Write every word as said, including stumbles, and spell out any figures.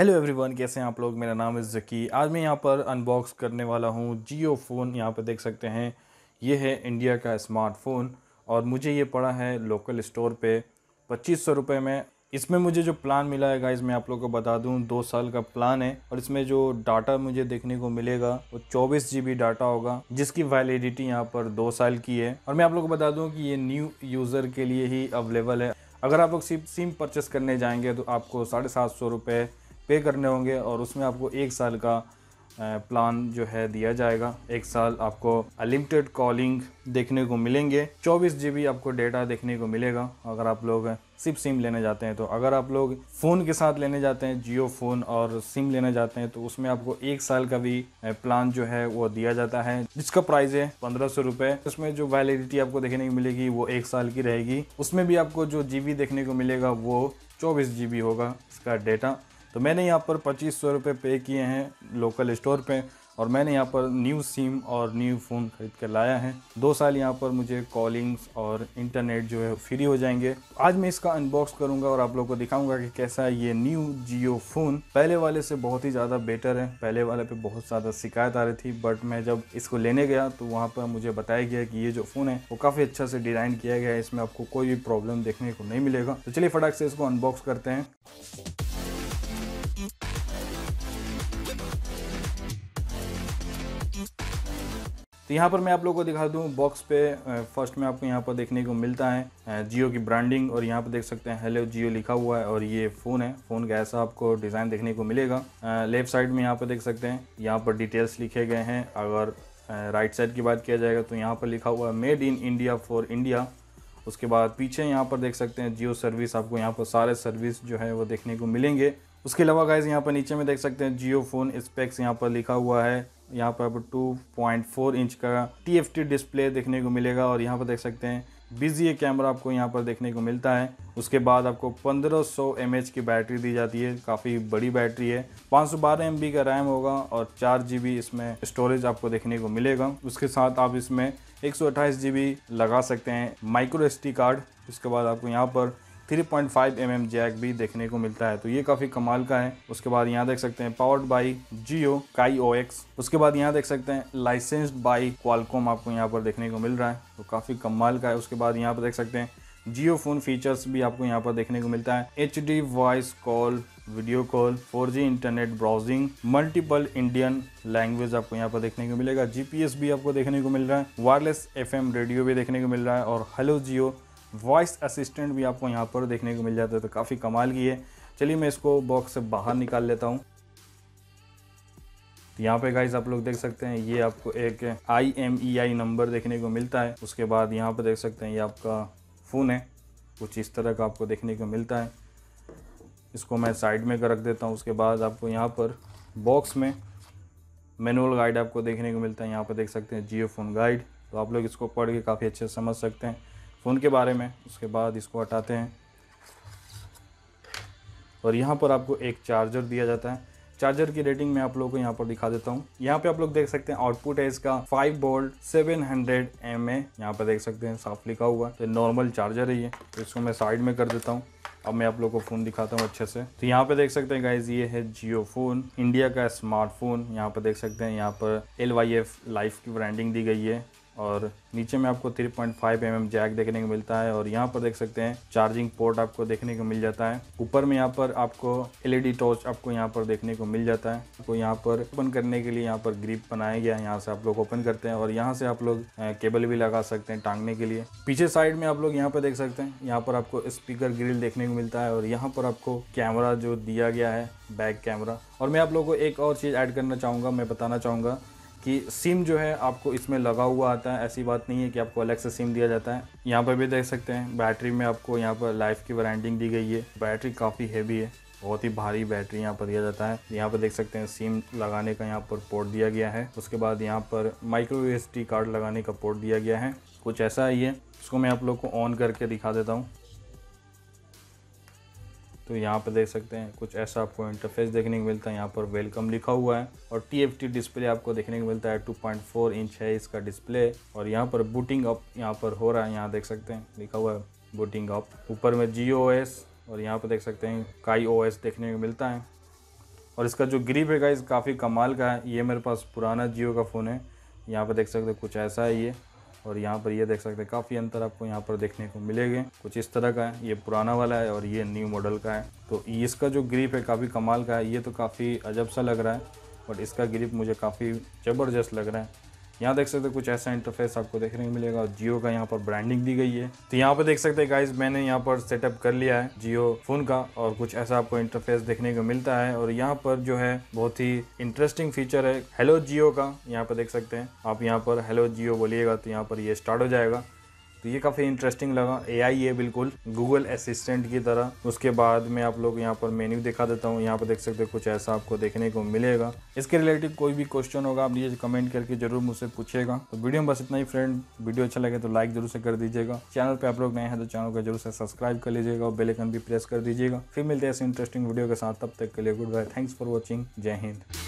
Hello everyone, कैसे हैं आप लोग। मेरा नाम है ज़की। आज मैं यहाँ पर अनबॉक्स करने वाला हूँ जियो फ़ोन। यहाँ पर देख सकते हैं ये है इंडिया का स्मार्टफ़ोन और मुझे ये पड़ा है लोकल स्टोर पे पच्चीस सौ रुपये में। इसमें मुझे जो प्लान मिला है गाइस, मैं आप लोगों को बता दूं, दो साल का प्लान है और इसमें जो डाटा मुझे देखने को मिलेगा वो चौबीस जी बी डाटा होगा, जिसकी वैलिडिटी यहाँ पर दो साल की है। और मैं आप लोगों को बता दूं कि ये न्यू यूज़र के लिए ही अवेलेबल है। अगर आप लोग सिम सिम परचेस करने जाएंगे तो आपको साढ़े सात सौ रुपये पे करने होंगे और उसमें आपको एक साल का प्लान जो है दिया जाएगा। एक साल आपको अनलिमिटेड कॉलिंग देखने को मिलेंगे, चौबीस जी बी आपको डेटा देखने को मिलेगा अगर आप लोग सिर्फ सिम लेने जाते हैं। तो अगर आप लोग फ़ोन के साथ लेने जाते हैं, जियो फ़ोन और सिम लेने जाते हैं, तो उसमें आपको एक साल का भी प्लान जो है वो दिया जाता है, जिसका प्राइस है पंद्रह सौ रुपये। उसमें जो वैलिडिटी आपको देखने को मिलेगी वो एक साल की रहेगी। उसमें भी आपको जो जी बी देखने को मिलेगा वो चौबीस जी बी होगा इसका डेटा। तो मैंने यहाँ पर पच्चीस सौ रुपये पे किए हैं लोकल स्टोर पे और मैंने यहाँ पर न्यू सिम और न्यू फ़ोन खरीद कर लाया है। दो साल यहाँ पर मुझे कॉलिंग्स और इंटरनेट जो है फ्री हो जाएंगे। आज मैं इसका अनबॉक्स करूँगा और आप लोगों को दिखाऊंगा कि कैसा है ये न्यू जियो फ़ोन। पहले वाले से बहुत ही ज़्यादा बेटर है। पहले वाले पे बहुत ज़्यादा शिकायत आ रही थी, बट मैं जब इसको लेने गया तो वहाँ पर मुझे बताया गया कि ये जो फ़ोन है वो काफ़ी अच्छा से डिज़ाइन किया गया है, इसमें आपको कोई भी प्रॉब्लम देखने को नहीं मिलेगा। तो चलिए फटाक से इसको अनबॉक्स करते हैं। तो यहाँ पर मैं आप लोगों को दिखा दूँ बॉक्स पे। फर्स्ट में आपको यहाँ पर देखने को मिलता है जियो की ब्रांडिंग और यहाँ पर देख सकते हैं हेलो जियो लिखा हुआ है और ये फ़ोन है। फ़ोन का ऐसा आपको डिज़ाइन देखने को मिलेगा। लेफ्ट साइड में यहाँ पर देख सकते हैं, यहाँ पर डिटेल्स लिखे गए हैं। अगर राइट साइड की बात किया जाएगा तो यहाँ पर लिखा हुआ है made in India for India. उसके बाद पीछे यहाँ पर देख सकते हैं जियो सर्विस, आपको यहाँ पर सारे सर्विस जो है वो देखने को मिलेंगे। उसके अलावा गाइस यहाँ पर नीचे में देख सकते हैं जियो फ़ोन स्पेक्स यहाँ पर लिखा हुआ है। यहाँ पर आपको टू पॉइंट फोर इंच का टी एफ टी डिस्प्ले देखने को मिलेगा और यहाँ पर देख सकते हैं बिजी कैमरा आपको यहाँ पर देखने को मिलता है। उसके बाद आपको पंद्रह सौ एम एच की बैटरी दी जाती है, काफ़ी बड़ी बैटरी है। पाँच सौ बारह एम बी का रैम होगा और चार जी बी इसमें स्टोरेज आपको देखने को मिलेगा। उसके साथ आप इसमें एक सौ अट्ठाईस जी बी लगा सकते हैं माइक्रो एस डी कार्ड। उसके बाद आपको यहाँ पर three point five M M jack भी देखने को मिलता है, तो ये काफ़ी कमाल का है। उसके बाद यहाँ देख सकते हैं पावर्ड बाई जियो काई ओ एक्स। उसके बाद यहाँ देख सकते हैं लाइसेंस्ड बाई क्वालकॉम आपको यहाँ पर देखने को मिल रहा है, तो काफ़ी कमाल का है। उसके बाद यहाँ पर देख सकते हैं जियो फ़ोन फीचर्स भी आपको यहाँ पर देखने को मिलता है। H D voice call, video call, four G internet browsing, multiple Indian language आपको यहाँ पर देखने को मिलेगा। जी पी एस भी आपको देखने को मिल रहा है, वायरलेस एफ एम रेडियो भी देखने को मिल रहा है और हेलो जियो वॉइस असिस्टेंट भी आपको यहाँ पर देखने को मिल जाता है, तो काफ़ी कमाल की है। चलिए मैं इसको बॉक्स से बाहर निकाल लेता हूँ। तो यहाँ पे गाइस आप लोग देख सकते हैं ये आपको एक I M E I number देखने को मिलता है। उसके बाद यहाँ पर देख सकते हैं ये आपका फ़ोन है, कुछ इस तरह का आपको देखने को मिलता है। इसको मैं साइड में रख देता हूँ। उसके बाद आपको यहाँ पर बॉक्स में मैनुअल गाइड आपको देखने को मिलता है। यहाँ पर देख सकते हैं जियो फ़ोन गाइड, तो आप लोग इसको पढ़ के काफ़ी अच्छे से समझ सकते हैं फ़ोन के बारे में। उसके बाद इसको हटाते हैं और यहाँ पर आपको एक चार्जर दिया जाता है। चार्जर की रेटिंग मैं आप लोगों को यहाँ पर दिखा देता हूँ। यहाँ पे आप लोग देख सकते हैं आउटपुट है इसका five volt seven hundred M A, यहाँ पर देख सकते हैं साफ लिखा हुआ है। तो नॉर्मल चार्जर है ये, तो इसको मैं साइड में कर देता हूँ। अब मैं आप लोगों को फ़ोन दिखाता हूँ अच्छे से। तो यहाँ पे देख सकते हैं गाइज ये है जियो फ़ोन, इंडिया का स्मार्टफोन। यहाँ पर देख सकते हैं यहाँ पर एल वाई एफ लाइफ की ब्रांडिंग दी गई है और नीचे में आपको three point five M M jack देखने को मिलता है और यहाँ पर देख सकते हैं चार्जिंग पोर्ट आपको देखने को मिल जाता है। ऊपर में यहाँ पर आपको एल ई डी टॉर्च आपको यहाँ पर देखने को मिल जाता है। आपको यहाँ पर ओपन करने के लिए यहाँ पर ग्रिप बनाया गया है, यहाँ से आप लोग ओपन करते हैं और यहाँ से आप लोग केबल भी लगा सकते हैं टांगने के लिए। पीछे साइड में आप लोग यहाँ पर देख सकते हैं यहाँ पर आपको स्पीकर ग्रिल देखने को मिलता है और यहाँ पर आपको कैमरा जो दिया गया है बैक कैमरा। और मैं आप लोगों को एक और चीज़ ऐड करना चाहूँगा, मैं बताना चाहूँगा कि सिम जो है आपको इसमें लगा हुआ आता है, ऐसी बात नहीं है कि आपको अलग से सिम दिया जाता है। यहाँ पर भी देख सकते हैं बैटरी में आपको यहाँ पर लाइफ की वारंटी दी गई है। बैटरी काफ़ी हैवी है, बहुत ही भारी बैटरी यहाँ पर दिया जाता है। यहाँ पर देख सकते हैं सिम लगाने का यहाँ पर पोर्ट दिया गया है। उसके बाद यहाँ पर माइक्रो एस डी कार्ड लगाने का पोर्ट दिया गया है। कुछ ऐसा ही है, इसको मैं आप लोग को ऑन करके दिखा देता हूँ। तो यहाँ पे देख सकते हैं कुछ ऐसा आपको इंटरफेस देखने को मिलता है। यहाँ पर वेलकम लिखा हुआ है और टी एफ टी डिस्प्ले आपको देखने को मिलता है। टू पॉइंट फोर इंच है इसका डिस्प्ले और यहाँ पर बूटिंग अप यहाँ पर हो रहा है। यहाँ देख सकते हैं लिखा हुआ है बूटिंग अप। ऊपर में जियो ओ एस और यहाँ पर देख सकते हैं काई ओ एस देखने को मिलता है। और इसका जो ग्रिप है गाइस काफ़ी कमाल का है। ये मेरे पास पुराना जियो का फ़ोन है, यहाँ पर देख सकते हो कुछ ऐसा है ये, और यहाँ पर ये देख सकते हैं काफ़ी अंतर आपको यहाँ पर देखने को मिलेगा। कुछ इस तरह का है, ये पुराना वाला है और ये न्यू मॉडल का है। तो इसका जो ग्रिप है काफ़ी कमाल का है। ये तो काफ़ी अजब सा लग रहा है, बट इसका ग्रिप मुझे काफ़ी ज़बरदस्त लग रहा है। यहाँ देख सकते हो कुछ ऐसा इंटरफेस आपको देखने को मिलेगा और जियो का यहाँ पर ब्रांडिंग दी गई है। तो यहाँ पर देख सकते हैं गाइस मैंने यहाँ पर सेटअप कर लिया है जियो फ़ोन का, और कुछ ऐसा आपको इंटरफेस देखने को मिलता है। और यहाँ पर जो है बहुत ही इंटरेस्टिंग फीचर है हेलो जियो का। यहाँ पर देख सकते हैं आप, यहाँ पर हेलो जियो बोलिएगा तो यहाँ पर ये स्टार्ट हो जाएगा। तो ये काफ़ी इंटरेस्टिंग लगा। एआई है बिल्कुल गूगल असिस्टेंट की तरह। उसके बाद में आप लोग यहाँ पर मेन्यू दिखा देता हूँ। यहाँ पर देख सकते हो कुछ ऐसा आपको देखने को मिलेगा। इसके रिलेटेड कोई भी क्वेश्चन होगा आप नीचे कमेंट करके जरूर मुझसे पूछेगा। तो वीडियो में बस इतना ही फ्रेंड। वीडियो अच्छा लगे तो लाइक जरूर से कर दीजिएगा। चैनल पर आप लोग नए हैं तो चैनल को जरूर से सब्सक्राइब कर लीजिएगा और बेल आइकन भी प्रेस कर दीजिएगा। फिर मिलते हैं ऐसे इंटरेस्टिंग वीडियो के साथ, तब तक के लिए good bye. Thanks for watching. जय हिंद।